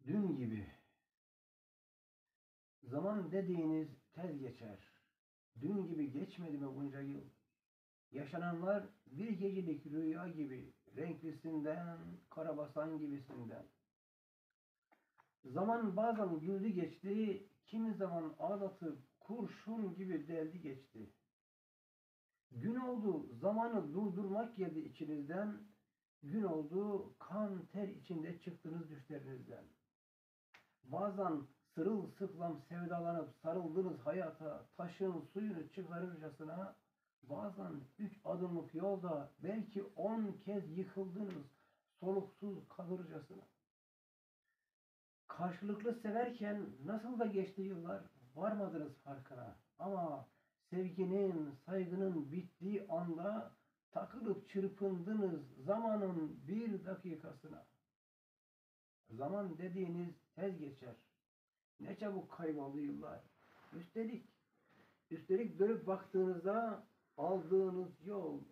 Dün gibi. Zaman dediğiniz tez geçer. Dün gibi geçmedi mi bunca yıl? Yaşananlar bir gecelik rüya gibi, renklisinden, karabasan gibisinden. Zaman bazen güldü geçti, kimi zaman ağlatıp kurşun gibi deldi geçti. Gün oldu, zamanı durdurmak geldi içinizden, gün oldu, kan ter içinde çıktınız düşlerinizden. Bazen sırılsıklam sevdalanıp sarıldınız hayata, taşın suyunu çıkarırcasına, bazen 3 adımlık yolda belki 10 kez yıkıldınız soluksuz kalırcasına. Karşılıklı severken nasıl da geçti yıllar, varmadınız farkına. Ama sevginin, saygının bittiği anda takılıp çırpındınız zamanın bir dakikasına. Zaman dediğiniz tez geçer. Ne çabuk kayboldu yıllar. Üstelik dönüp baktığınızda aldığınız yol